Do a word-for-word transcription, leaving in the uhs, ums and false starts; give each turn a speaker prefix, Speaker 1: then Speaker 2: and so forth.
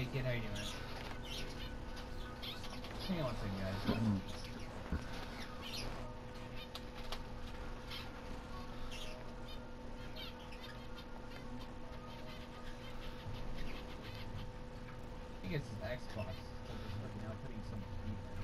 Speaker 1: Hey kid, how you doing? Hang on one second, guys. I think it's his Xbox. So just right now putting some heat in.